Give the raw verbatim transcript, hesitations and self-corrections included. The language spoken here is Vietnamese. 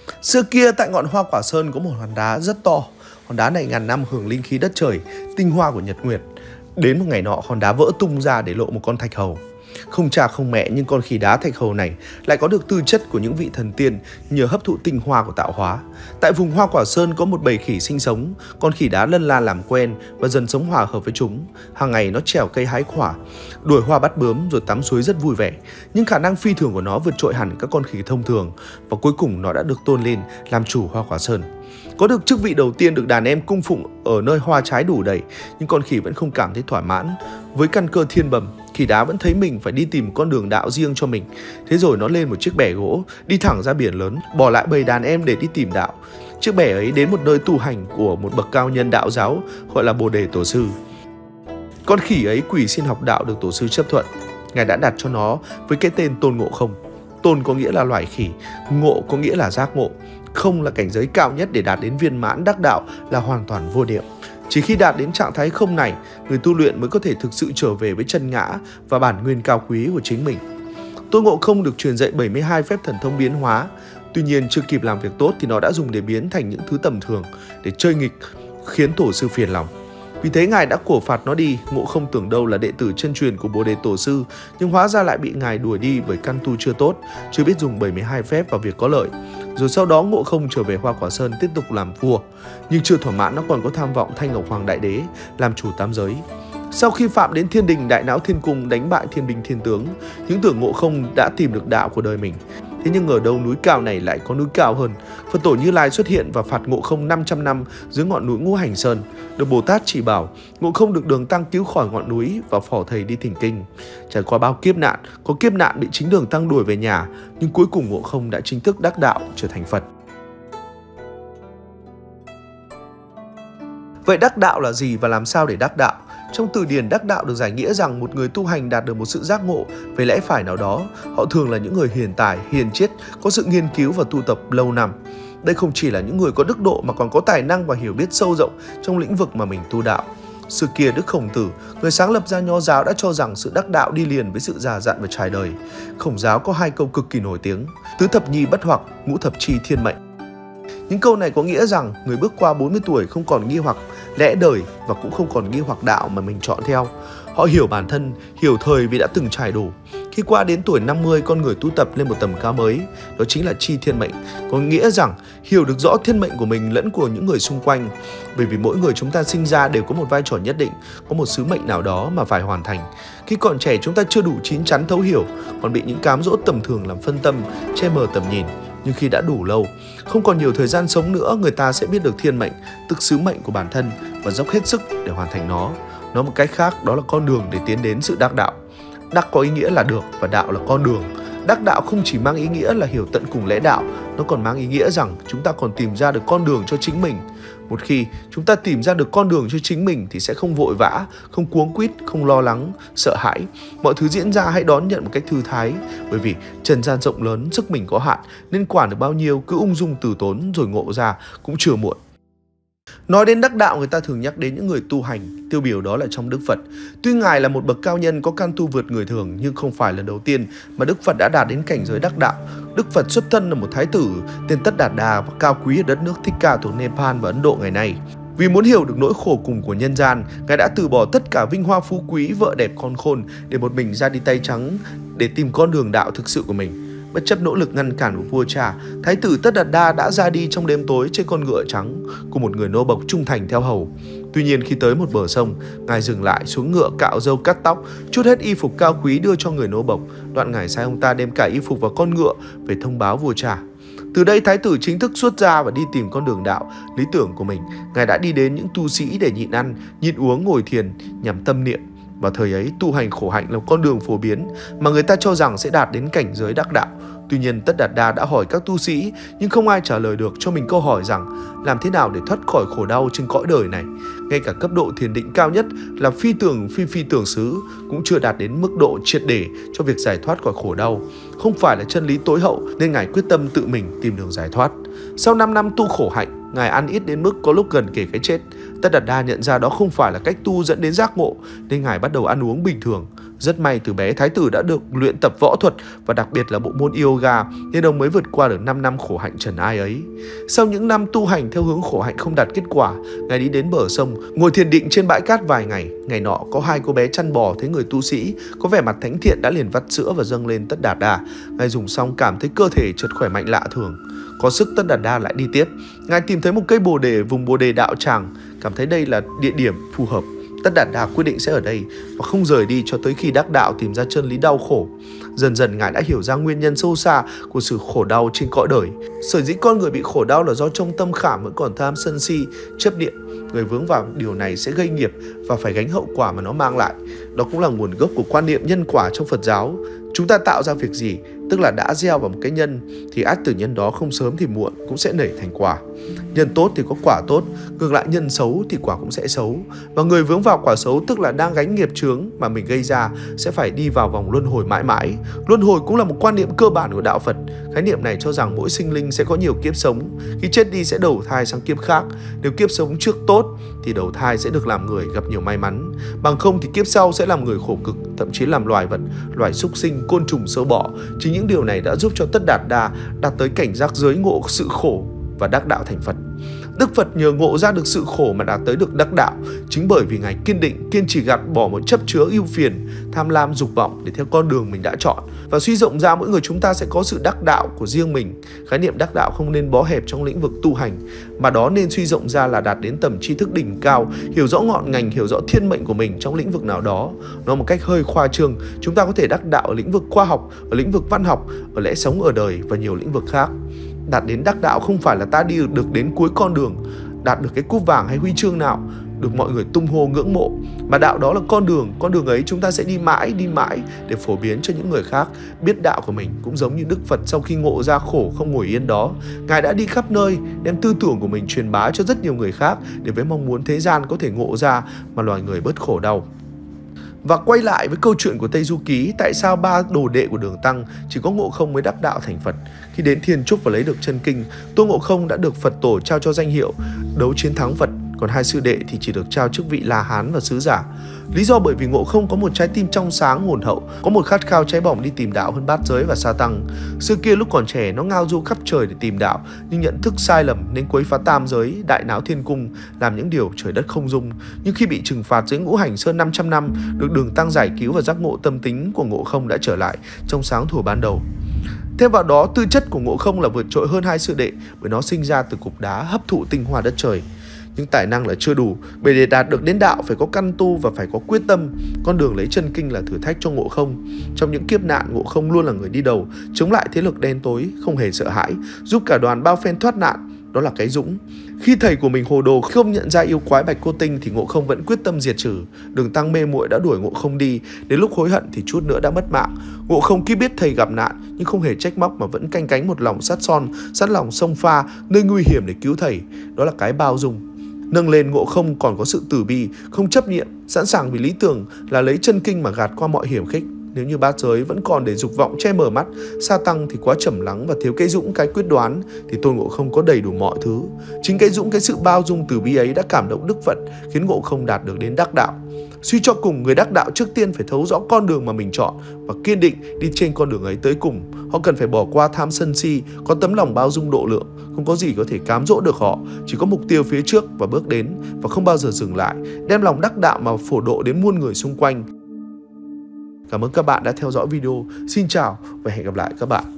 Xưa kia tại ngọn Hoa Quả Sơn có một hòn đá rất to. Hòn đá này ngàn năm hưởng linh khí đất trời, tinh hoa của nhật nguyệt. Đến một ngày nọ, hòn đá vỡ tung ra để lộ một con thạch hầu. Không cha không mẹ nhưng con khỉ đá thạch hầu này lại có được tư chất của những vị thần tiên nhờ hấp thụ tinh hoa của tạo hóa. Tại vùng Hoa Quả Sơn có một bầy khỉ sinh sống, con khỉ đá lân la làm quen và dần sống hòa hợp với chúng. Hàng ngày nó trèo cây hái quả, đuổi hoa bắt bướm rồi tắm suối rất vui vẻ. Nhưng khả năng phi thường của nó vượt trội hẳn các con khỉ thông thường và cuối cùng nó đã được tôn lên làm chủ Hoa Quả Sơn. Có được chức vị đầu tiên được đàn em cung phụng ở nơi hoa trái đủ đầy, nhưng con khỉ vẫn không cảm thấy thỏa mãn. Với căn cơ thiên bẩm, khỉ đá vẫn thấy mình phải đi tìm con đường đạo riêng cho mình. Thế rồi nó lên một chiếc bè gỗ, đi thẳng ra biển lớn, bỏ lại bầy đàn em để đi tìm đạo. Chiếc bè ấy đến một nơi tu hành của một bậc cao nhân đạo giáo gọi là Bồ Đề Tổ Sư. Con khỉ ấy quỳ xin học đạo được Tổ Sư chấp thuận. Ngài đã đặt cho nó với cái tên Tôn Ngộ Không. Tôn có nghĩa là loài khỉ, ngộ có nghĩa là giác ngộ. Không là cảnh giới cao nhất để đạt đến viên mãn đắc đạo là hoàn toàn vô niệm. Chỉ khi đạt đến trạng thái không này, người tu luyện mới có thể thực sự trở về với chân ngã và bản nguyên cao quý của chính mình. Tôn Ngộ Không được truyền dạy bảy mươi hai phép thần thông biến hóa. Tuy nhiên chưa kịp làm việc tốt thì nó đã dùng để biến thành những thứ tầm thường, để chơi nghịch, khiến Tổ Sư phiền lòng. Vì thế Ngài đã cổ phạt nó đi. Ngộ Không tưởng đâu là đệ tử chân truyền của Bồ Đề Tổ Sư, nhưng hóa ra lại bị Ngài đuổi đi bởi căn tu chưa tốt, chưa biết dùng bảy mươi hai phép vào việc có lợi. Rồi sau đó Ngộ Không trở về Hoa Quả Sơn tiếp tục làm vua. Nhưng chưa thỏa mãn, nó còn có tham vọng thanh Ngọc Hoàng Đại Đế, làm chủ tam giới. Sau khi phạm đến Thiên Đình Đại Náo Thiên Cung, đánh bại Thiên Binh Thiên Tướng, những tưởng Ngộ Không đã tìm được đạo của đời mình. Thế nhưng ở đâu núi cao này lại có núi cao hơn. Phật Tổ Như Lai xuất hiện và phạt Ngộ Không năm trăm năm dưới ngọn núi Ngũ Hành Sơn. Được Bồ Tát chỉ bảo, Ngộ Không được Đường Tăng cứu khỏi ngọn núi và phò thầy đi thỉnh kinh. Trải qua bao kiếp nạn, có kiếp nạn bị chính Đường Tăng đuổi về nhà, nhưng cuối cùng Ngộ Không đã chính thức đắc đạo, trở thành Phật. Vậy đắc đạo là gì và làm sao để đắc đạo? Trong từ điển đắc đạo được giải nghĩa rằng một người tu hành đạt được một sự giác ngộ về lẽ phải nào đó. Họ thường là những người hiền tài, hiền triết, có sự nghiên cứu và tu tập lâu năm. Đây không chỉ là những người có đức độ mà còn có tài năng và hiểu biết sâu rộng trong lĩnh vực mà mình tu đạo. Xưa kia Đức Khổng Tử, người sáng lập ra Nho giáo, đã cho rằng sự đắc đạo đi liền với sự già dặn và trải đời. Khổng giáo có hai câu cực kỳ nổi tiếng: tứ thập nhi bất hoặc, ngũ thập chi thiên mệnh. Những câu này có nghĩa rằng người bước qua bốn mươi tuổi không còn nghi hoặc lẽ đời và cũng không còn nghi hoặc đạo mà mình chọn theo. Họ hiểu bản thân, hiểu thời vì đã từng trải đủ. Khi qua đến tuổi năm mươi, con người tu tập lên một tầm cao mới, đó chính là chi thiên mệnh, có nghĩa rằng hiểu được rõ thiên mệnh của mình lẫn của những người xung quanh. Bởi vì mỗi người chúng ta sinh ra đều có một vai trò nhất định, có một sứ mệnh nào đó mà phải hoàn thành. Khi còn trẻ chúng ta chưa đủ chín chắn thấu hiểu, còn bị những cám dỗ tầm thường làm phân tâm, che mờ tầm nhìn. Nhưng khi đã đủ lâu, không còn nhiều thời gian sống nữa, người ta sẽ biết được thiên mệnh, tức sứ mệnh của bản thân và dốc hết sức để hoàn thành nó. Nói một cách khác, đó là con đường để tiến đến sự đắc đạo. Đắc có ý nghĩa là được và đạo là con đường. Đắc đạo không chỉ mang ý nghĩa là hiểu tận cùng lẽ đạo, nó còn mang ý nghĩa rằng chúng ta còn tìm ra được con đường cho chính mình. Một khi chúng ta tìm ra được con đường cho chính mình thì sẽ không vội vã, không cuống quýt, không lo lắng, sợ hãi. Mọi thứ diễn ra hãy đón nhận một cách thư thái, bởi vì trần gian rộng lớn, sức mình có hạn, nên quản được bao nhiêu cứ ung dung từ tốn rồi ngộ ra cũng chưa muộn. Nói đến đắc đạo, người ta thường nhắc đến những người tu hành, tiêu biểu đó là trong Đức Phật. Tuy Ngài là một bậc cao nhân có căn tu vượt người thường, nhưng không phải lần đầu tiên mà Đức Phật đã đạt đến cảnh giới đắc đạo. Đức Phật xuất thân là một thái tử tên Tất Đạt Đa và cao quý ở đất nước Thích Ca thuộc Nepal và Ấn Độ ngày nay. Vì muốn hiểu được nỗi khổ cùng của nhân gian, Ngài đã từ bỏ tất cả vinh hoa phú quý, vợ đẹp con khôn để một mình ra đi tay trắng để tìm con đường đạo thực sự của mình. Bất chấp nỗ lực ngăn cản của vua cha, thái tử Tất Đạt Đa đã ra đi trong đêm tối trên con ngựa trắng cùng một người nô bộc trung thành theo hầu. Tuy nhiên khi tới một bờ sông, Ngài dừng lại, xuống ngựa, cạo râu cắt tóc, trút hết y phục cao quý đưa cho người nô bộc. Đoạn Ngài sai ông ta đem cả y phục vào con ngựa về thông báo vua cha. Từ đây thái tử chính thức xuất gia và đi tìm con đường đạo, lý tưởng của mình. Ngài đã đi đến những tu sĩ để nhịn ăn, nhịn uống, ngồi thiền nhằm tâm niệm. Vào thời ấy, tu hành khổ hạnh là con đường phổ biến mà người ta cho rằng sẽ đạt đến cảnh giới đắc đạo. Tuy nhiên, Tất Đạt Đa đã hỏi các tu sĩ, nhưng không ai trả lời được cho mình câu hỏi rằng làm thế nào để thoát khỏi khổ đau trên cõi đời này. Ngay cả cấp độ thiền định cao nhất là phi tưởng phi phi tưởng xứ cũng chưa đạt đến mức độ triệt để cho việc giải thoát khỏi khổ đau. Không phải là chân lý tối hậu nên Ngài quyết tâm tự mình tìm đường giải thoát. Sau năm năm tu khổ hạnh, Ngài ăn ít đến mức có lúc gần kể cái chết. Tất Đạt Đa nhận ra đó không phải là cách tu dẫn đến giác ngộ, nên ngài bắt đầu ăn uống bình thường. Rất may từ bé Thái tử đã được luyện tập võ thuật và đặc biệt là bộ môn yoga, nên ông mới vượt qua được năm năm khổ hạnh trần ai ấy. Sau những năm tu hành theo hướng khổ hạnh không đạt kết quả, ngài đi đến bờ sông, ngồi thiền định trên bãi cát vài ngày. Ngày nọ có hai cô bé chăn bò thấy người tu sĩ có vẻ mặt thánh thiện đã liền vắt sữa và dâng lên Tất Đạt Đa. Ngài dùng xong cảm thấy cơ thể chợt khỏe mạnh lạ thường. Có sức, Tất Đạt Đa lại đi tiếp. Ngài tìm thấy một cây bồ đề vùng bồ đề đạo tràng, cảm thấy đây là địa điểm phù hợp. Tất Đạt Đa quyết định sẽ ở đây và không rời đi cho tới khi đắc đạo tìm ra chân lý đau khổ. Dần dần ngài đã hiểu ra nguyên nhân sâu xa của sự khổ đau trên cõi đời. Sở dĩ con người bị khổ đau là do trong tâm khảm vẫn còn tham sân si, chấp niệm. Người vướng vào điều này sẽ gây nghiệp và phải gánh hậu quả mà nó mang lại. Đó cũng là nguồn gốc của quan niệm nhân quả trong Phật giáo. Chúng ta tạo ra việc gì, tức là đã gieo vào một cái nhân, thì ắt từ nhân đó không sớm thì muộn cũng sẽ nảy thành quả. Nhân tốt thì có quả tốt, ngược lại nhân xấu thì quả cũng sẽ xấu. Và người vướng vào quả xấu tức là đang gánh nghiệp chướng mà mình gây ra, sẽ phải đi vào vòng luân hồi mãi mãi. Luân hồi cũng là một quan niệm cơ bản của đạo Phật. Khái niệm này cho rằng mỗi sinh linh sẽ có nhiều kiếp sống, khi chết đi sẽ đầu thai sang kiếp khác. Nếu kiếp sống trước tốt thì đầu thai sẽ được làm người gặp nhiều may mắn, bằng không thì kiếp sau sẽ làm người khổ cực, thậm chí làm loài vật, loài súc sinh, côn trùng, sâu bọ. Chính những điều này đã giúp cho Tất Đạt Đa đạt tới cảnh giác giới ngộ sự khổ và đắc đạo thành Phật. Đức Phật nhờ ngộ ra được sự khổ mà đạt tới được đắc đạo, chính bởi vì ngài kiên định, kiên trì gạt bỏ một chấp chứa ưu phiền, tham lam, dục vọng để theo con đường mình đã chọn, và suy rộng ra mỗi người chúng ta sẽ có sự đắc đạo của riêng mình. Khái niệm đắc đạo không nên bó hẹp trong lĩnh vực tu hành, mà đó nên suy rộng ra là đạt đến tầm tri thức đỉnh cao, hiểu rõ ngọn ngành, hiểu rõ thiên mệnh của mình trong lĩnh vực nào đó. Nói một cách hơi khoa trương, chúng ta có thể đắc đạo ở lĩnh vực khoa học, ở lĩnh vực văn học, ở lẽ sống ở đời và nhiều lĩnh vực khác. Đạt đến đắc đạo không phải là ta đi được đến cuối con đường, đạt được cái cúp vàng hay huy chương nào được mọi người tung hô ngưỡng mộ, mà đạo đó là con đường. Con đường ấy chúng ta sẽ đi mãi, đi mãi để phổ biến cho những người khác biết đạo của mình. Cũng giống như Đức Phật sau khi ngộ ra khổ không ngồi yên đó, ngài đã đi khắp nơi đem tư tưởng của mình truyền bá cho rất nhiều người khác, để với mong muốn thế gian có thể ngộ ra mà loài người bớt khổ đau. Và quay lại với câu chuyện của Tây Du Ký, tại sao ba đồ đệ của Đường Tăng chỉ có Ngộ Không mới đắc đạo thành Phật? Khi đến Thiên Trúc và lấy được chân kinh, Tôn Ngộ Không đã được Phật tổ trao cho danh hiệu đấu chiến thắng Phật, còn hai sư đệ thì chỉ được trao chức vị La Hán và sứ giả. Lý do bởi vì Ngộ Không có một trái tim trong sáng hồn hậu, có một khát khao cháy bỏng đi tìm đạo hơn bát giới và sa tăng. Xưa kia lúc còn trẻ nó ngao du khắp trời để tìm đạo, nhưng nhận thức sai lầm nên quấy phá tam giới, đại náo thiên cung, làm những điều trời đất không dung. Nhưng khi bị trừng phạt dưới ngũ hành sơn năm trăm năm, được Đường Tăng giải cứu và giác ngộ, tâm tính của Ngộ Không đã trở lại trong sáng thuở ban đầu. Thêm vào đó, tư chất của Ngộ Không là vượt trội hơn hai sư đệ, bởi nó sinh ra từ cục đá hấp thụ tinh hoa đất trời. Nhưng tài năng là chưa đủ, bởi để đạt được đến đạo phải có căn tu và phải có quyết tâm. Con đường lấy chân kinh là thử thách cho Ngộ Không. Trong những kiếp nạn, Ngộ Không luôn là người đi đầu, chống lại thế lực đen tối, không hề sợ hãi, giúp cả đoàn bao phen thoát nạn. Đó là cái dũng. Khi thầy của mình hồ đồ không nhận ra yêu quái Bạch Cô Tinh thì Ngộ Không vẫn quyết tâm diệt trừ. Đường Tăng mê muội đã đuổi Ngộ Không đi, đến lúc hối hận thì chút nữa đã mất mạng. Ngộ Không khi biết thầy gặp nạn nhưng không hề trách móc mà vẫn canh cánh một lòng sắt son, sẵn lòng xông pha nơi nguy hiểm để cứu thầy. Đó là cái bao dung. Nâng lên, Ngộ Không còn có sự từ bi, không chấp niệm, sẵn sàng vì lý tưởng là lấy chân kinh mà gạt qua mọi hiểm khích. Nếu như bát giới vẫn còn để dục vọng che mờ mắt, sa tăng thì quá trầm lắng và thiếu cái dũng, cái quyết đoán, thì Tôn Ngộ Không có đầy đủ mọi thứ. Chính cái dũng, cái sự bao dung từ bi ấy đã cảm động Đức Phật, khiến Ngộ Không đạt được đến đắc đạo. Suy cho cùng, người đắc đạo trước tiên phải thấu rõ con đường mà mình chọn và kiên định đi trên con đường ấy tới cùng. Họ cần phải bỏ qua tham sân si, có tấm lòng bao dung độ lượng. Không có gì có thể cám dỗ được họ, chỉ có mục tiêu phía trước và bước đến và không bao giờ dừng lại, đem lòng đắc đạo mà phổ độ đến muôn người xung quanh. Cảm ơn các bạn đã theo dõi video. Xin chào và hẹn gặp lại các bạn.